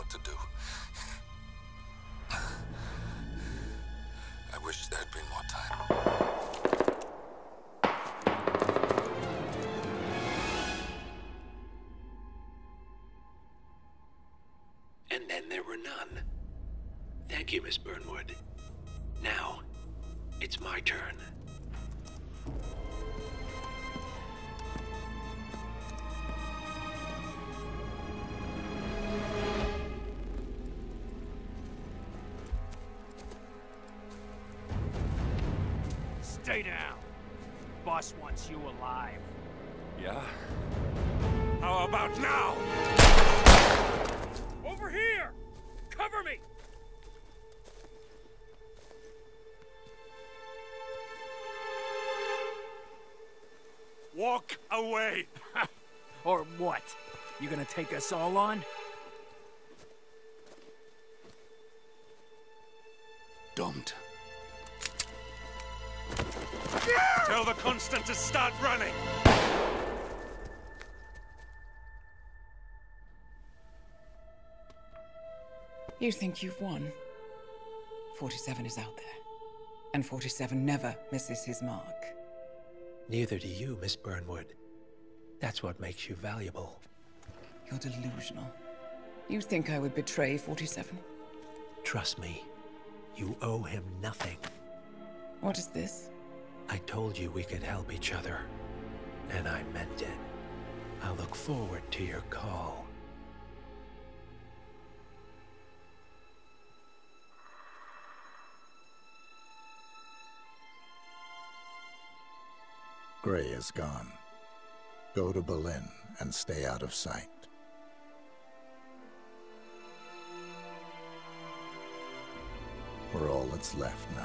what to do. I wish there'd been more time. And then there were none. Thank you, Miss Burnwood. Now, it's my turn. Stay down. Boss wants you alive. Yeah? How about now? Over here! Cover me! Walk away! Or what? You gonna take us all on? Don't. Tell the Constant to start running! You think you've won? 47 is out there. And 47 never misses his mark. Neither do you, Miss Burnwood. That's what makes you valuable. You're delusional. You think I would betray 47? Trust me, you owe him nothing. What is this? I told you we could help each other, and I meant it. I look forward to your call. Gray is gone. Go to Berlin and stay out of sight. We're all that's left now.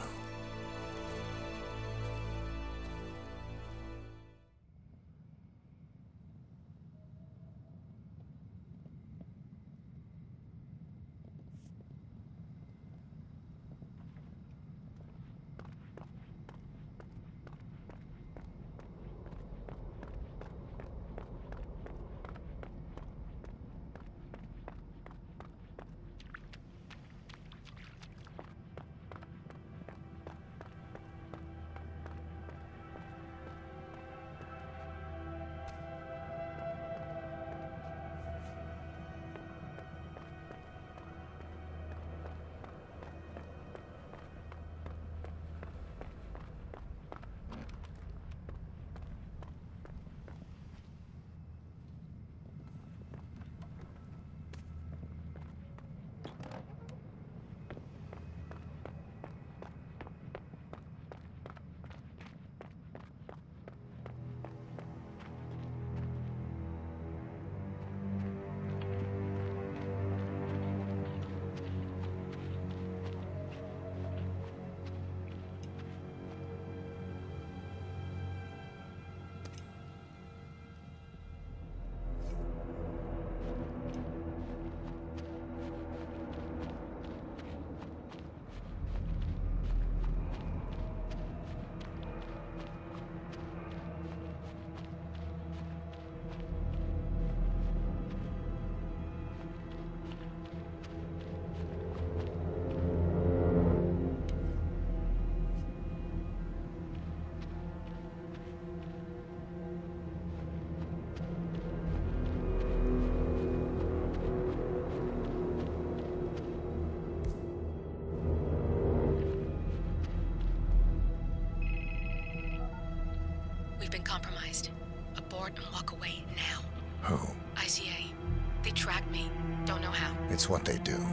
We've been compromised. Abort and walk away now. Who? ICA. They tracked me. Don't know how. It's what they do.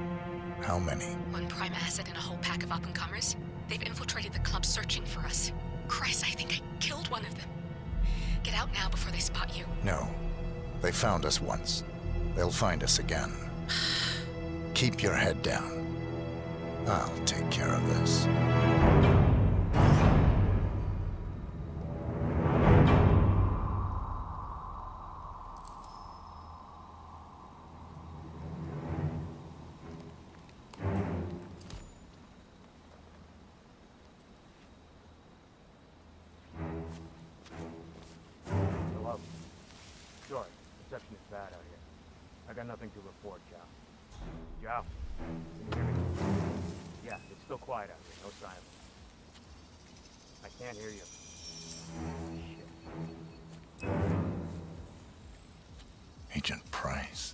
How many? One prime asset and a whole pack of up-and-comers. They've infiltrated the club searching for us. Christ, I think I killed one of them. Get out now before they spot you. No. They found us once. They'll find us again. Keep your head down. I'll take care of this. Sorry, reception is bad out here. I got nothing to report, Cal. Joe. Yeah, it's still quiet out here. No sign of him. I can't hear you. Shit. Agent Price.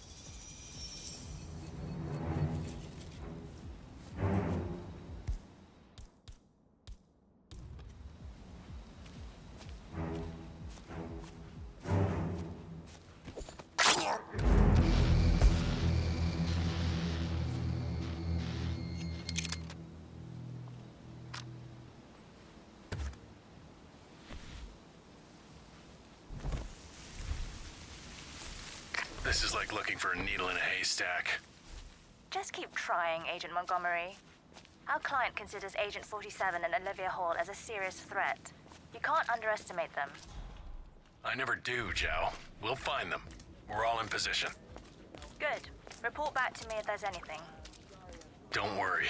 This is like looking for a needle in a haystack. Just keep trying, Agent Montgomery. Our client considers Agent 47 and Olivia Hall as a serious threat. You can't underestimate them. I never do, Joe. We'll find them. We're all in position. Good. Report back to me if there's anything. Don't worry.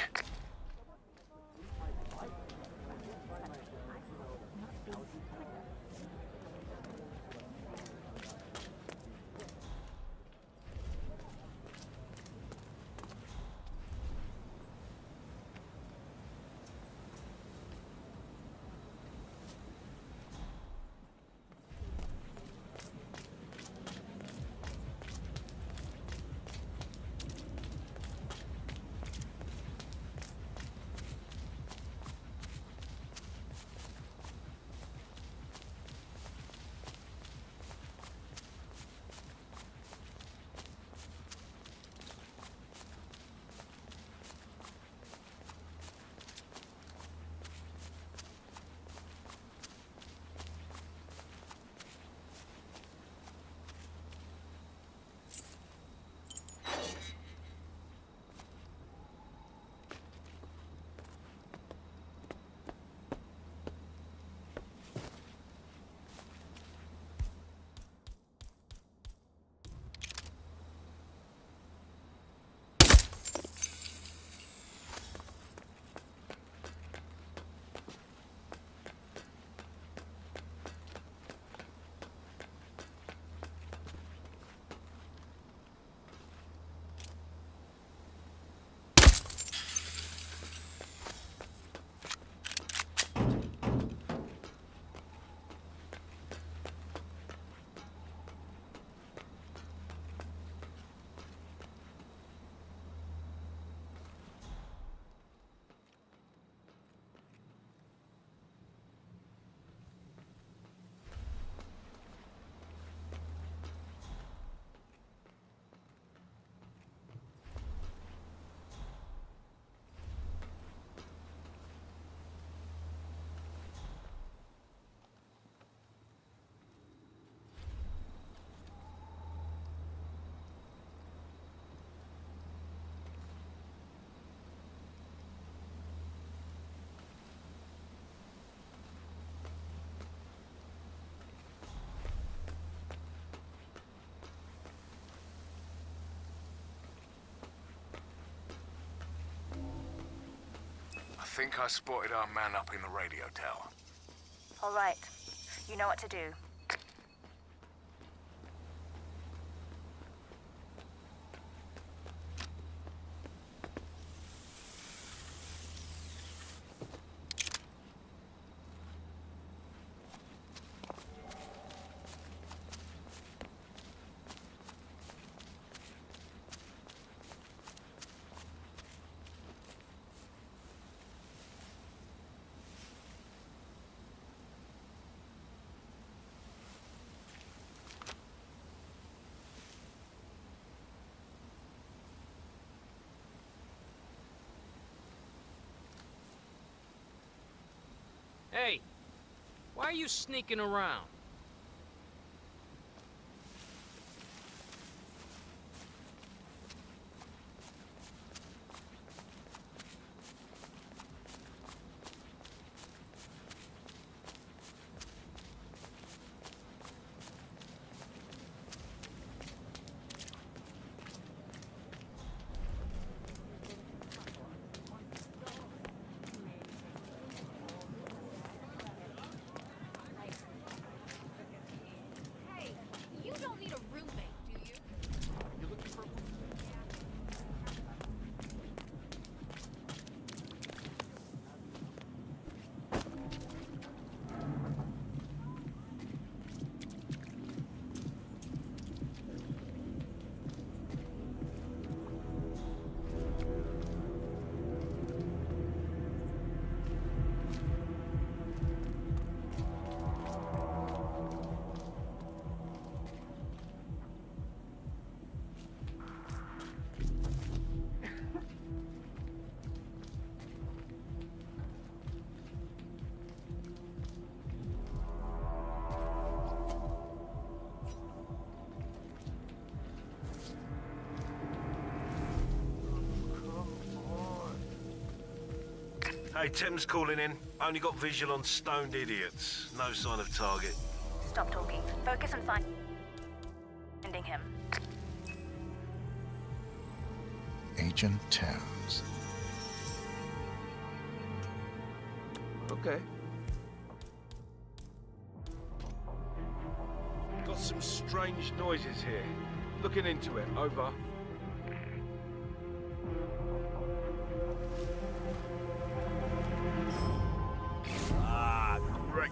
I think I spotted our man up in the radio tower. All right. You know what to do. Hey, why are you sneaking around? Hey, Tim's calling in. Only got visual on stoned idiots. No sign of target. Stop talking. Focus on finding him. Agent Thames. Okay. Got some strange noises here. Looking into it. Over. Ah, great.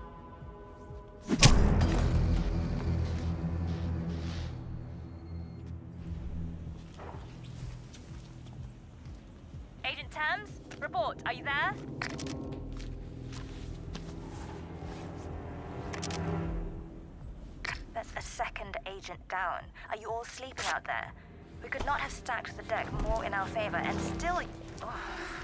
Agent Thames, report. Are you there? That's a second agent down. Are you all sleeping out there? We could not have stacked the deck more in our favor and still... Oh.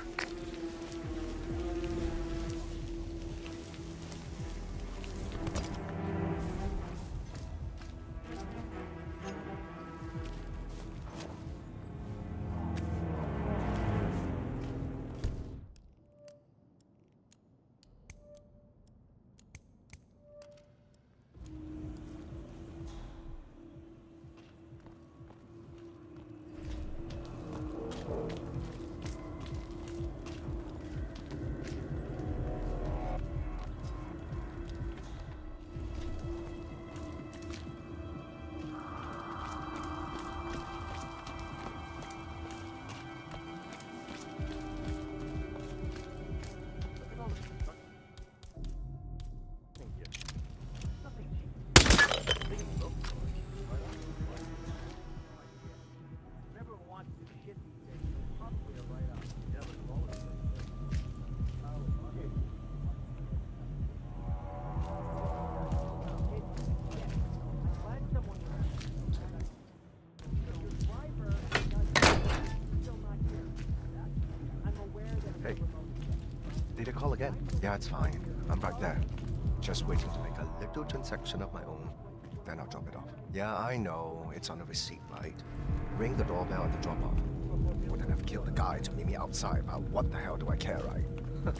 Did you call again? Yeah, it's fine. I'm right there. Just waiting to make a little transaction of my own. Then I'll drop it off. Yeah, I know. It's on the receipt, right? Ring the doorbell at the drop-off. Wouldn't have killed the guy to meet me outside, but what the hell do I care, right?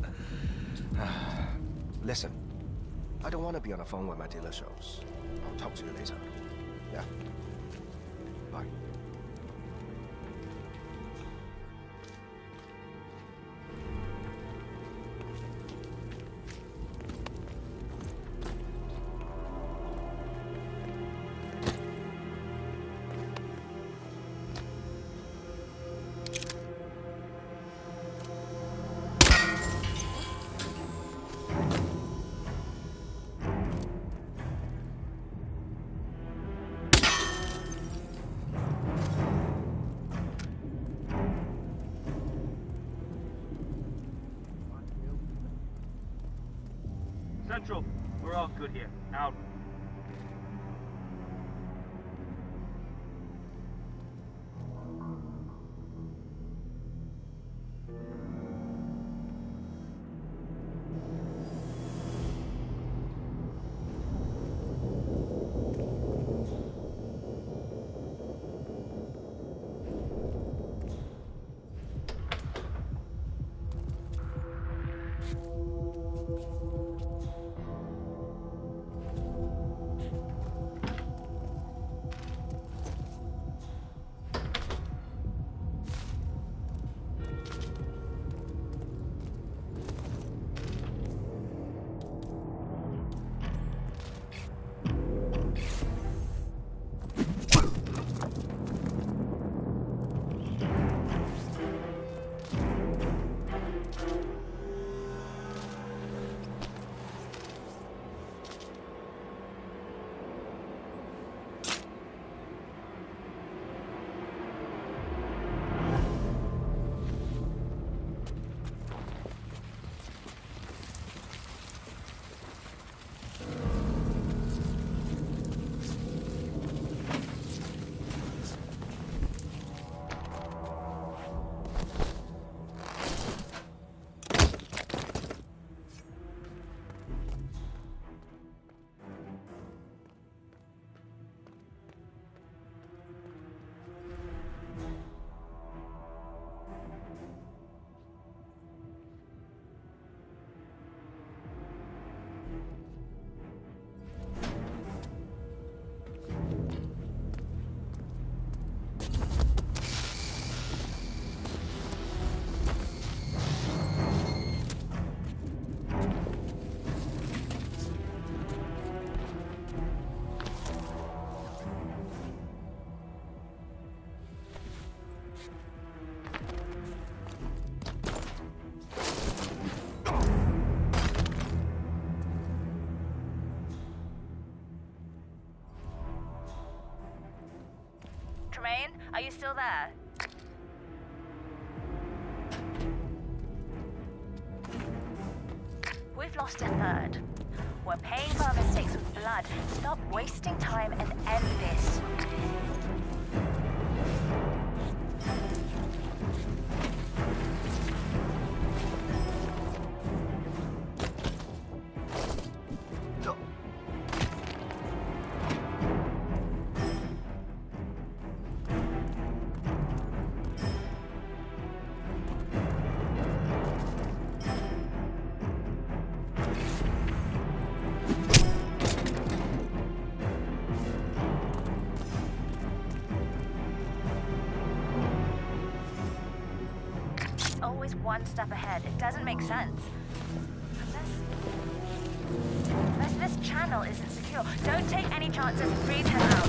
Listen, I don't want to be on the phone when my dealer shows. I'll talk to you later. Yeah. Bye. Central, we're all good here. Out. still there? We've lost a third. We're paying for our mistakes with blood. Stop wasting time and end this. Always one step ahead. It doesn't make sense. Unless this channel isn't secure. Don't take any chances. Breathe him out.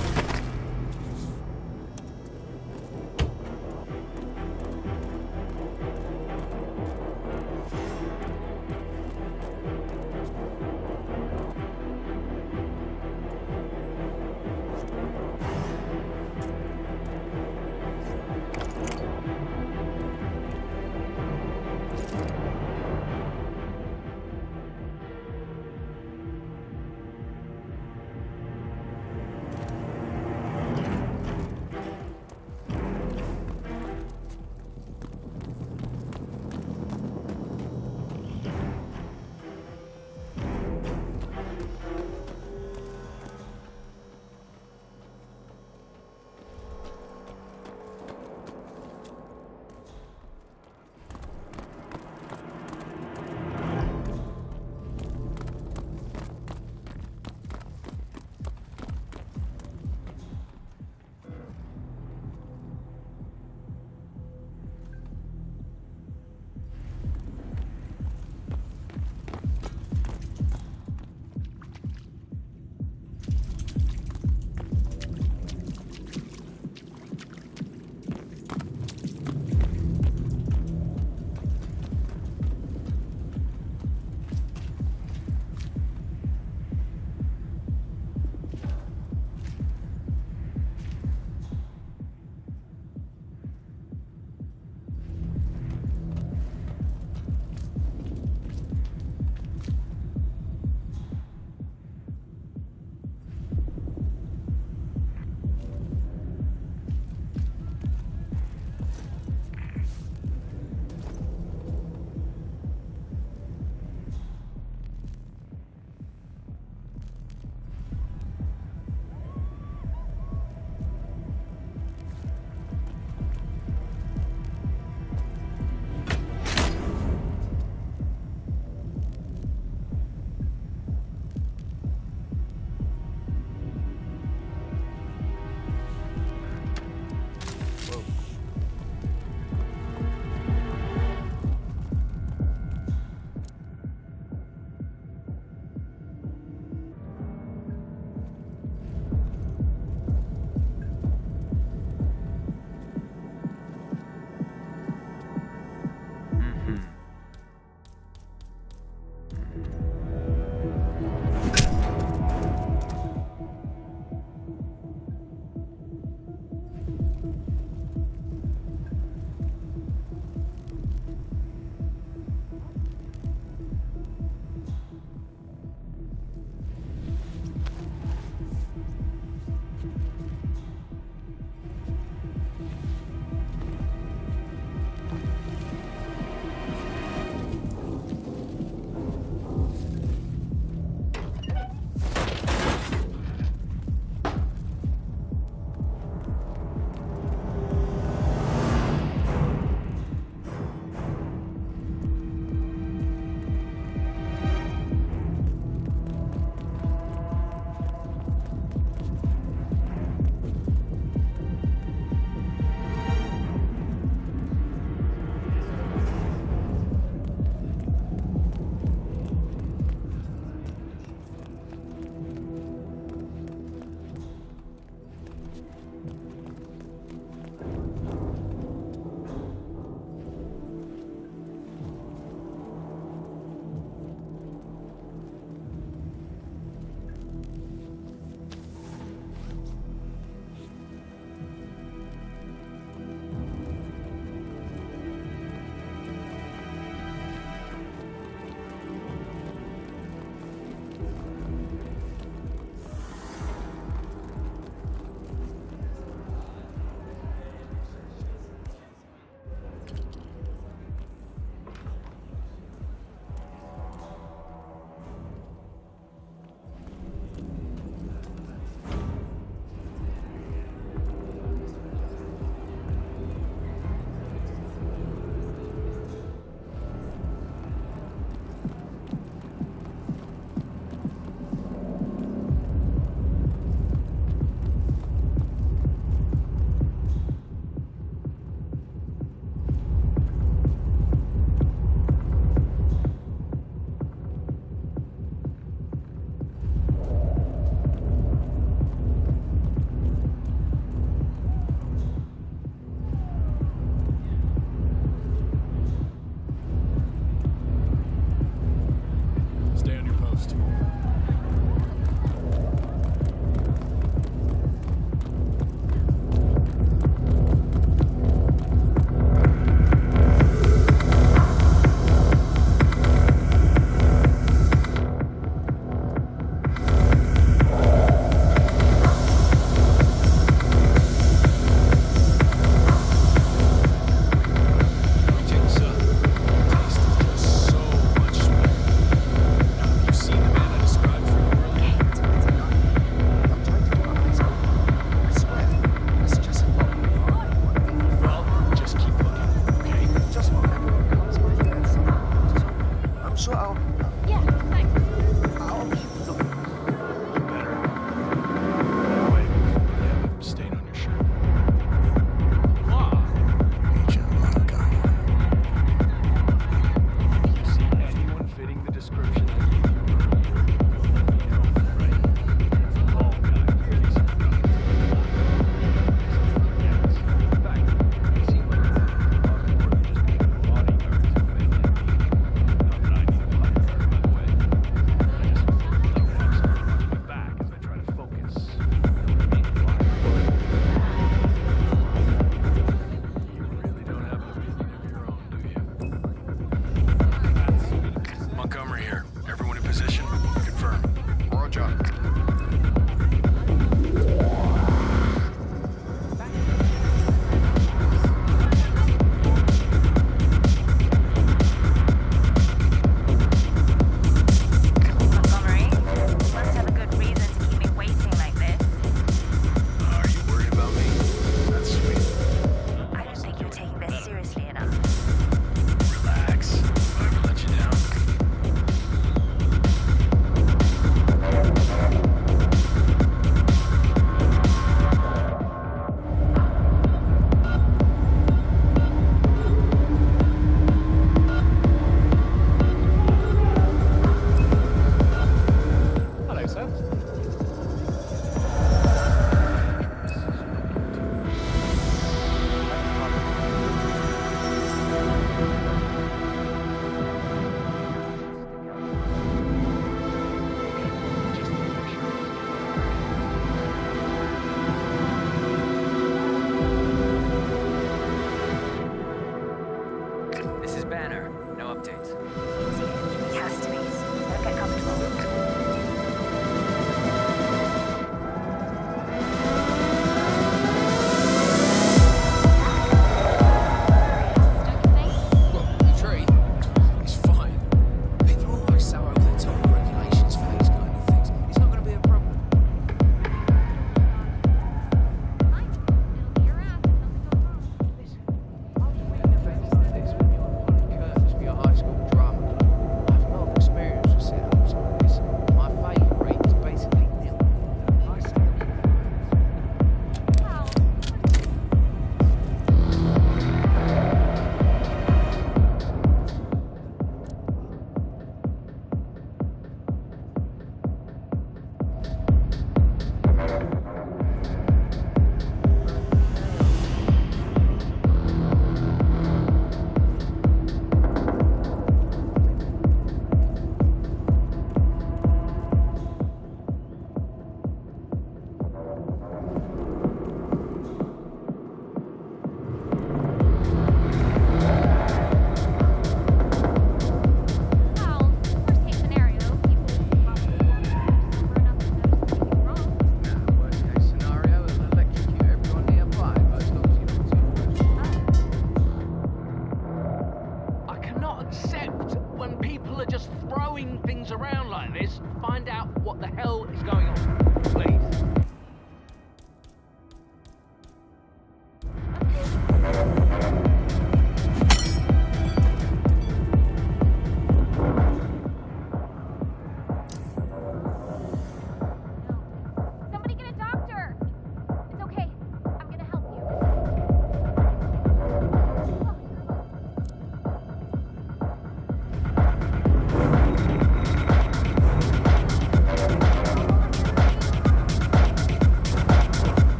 This is Banner. No updates. He has to be. Don't get comfortable.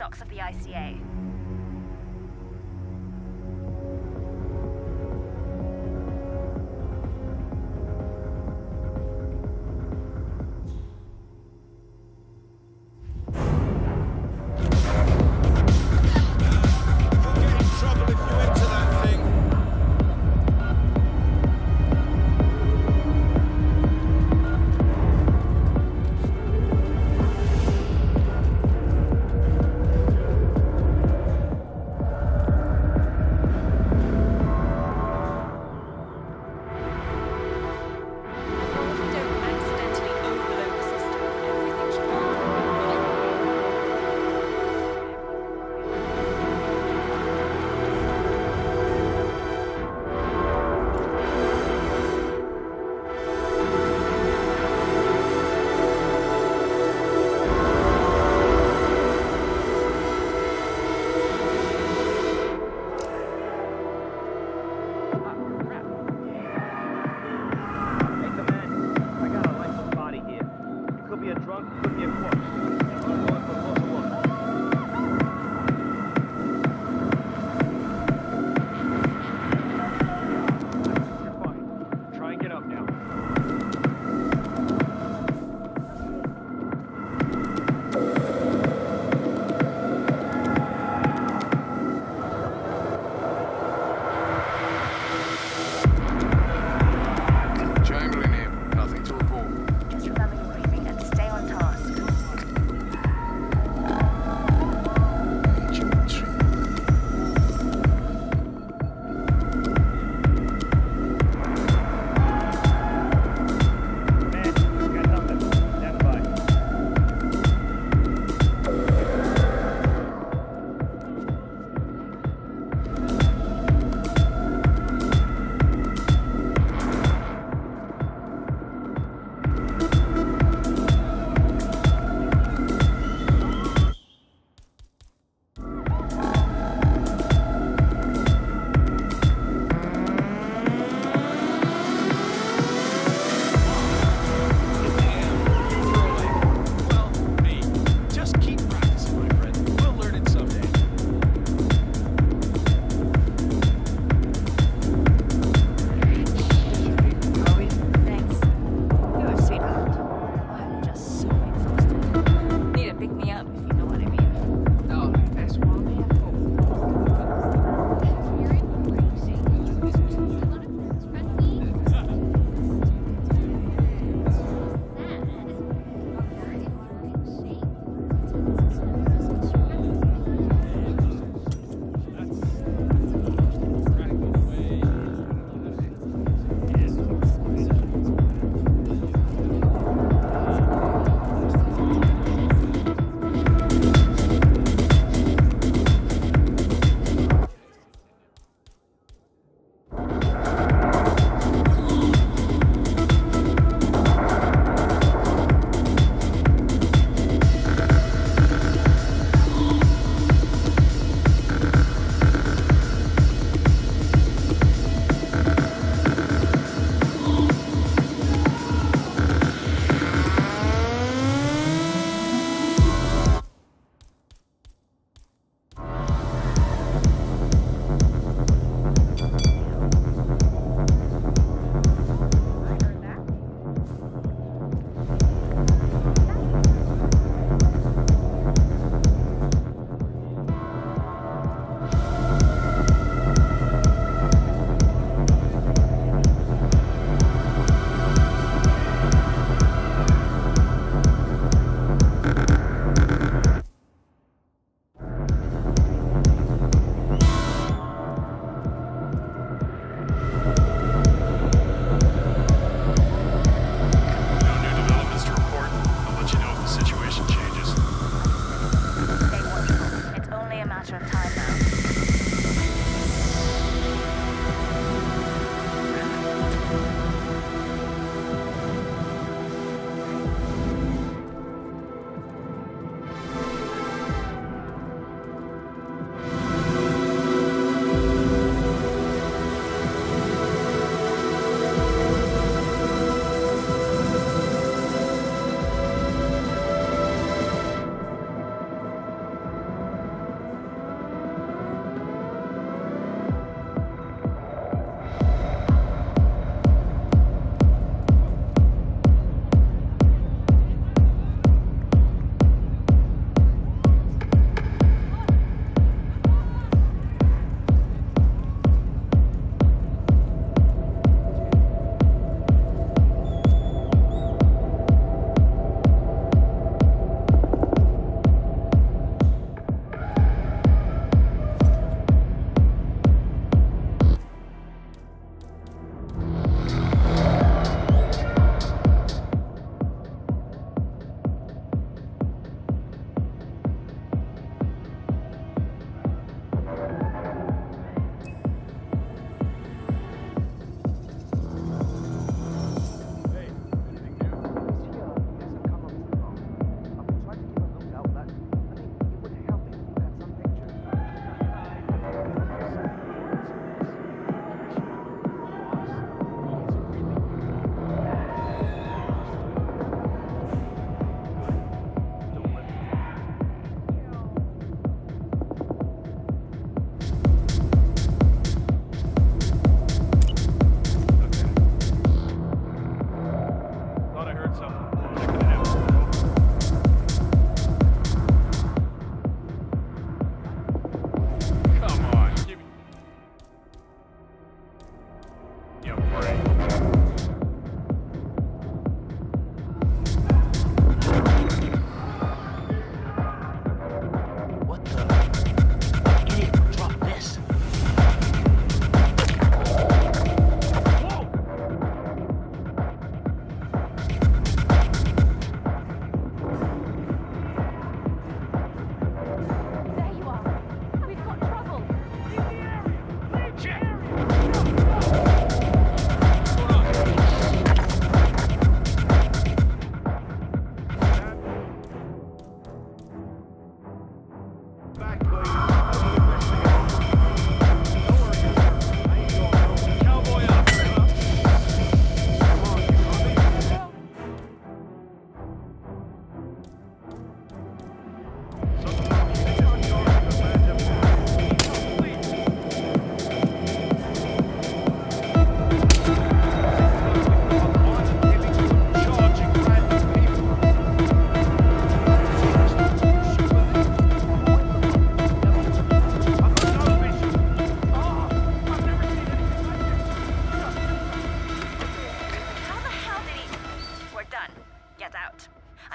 docks of the ICA.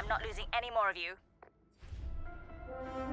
not losing any more of you.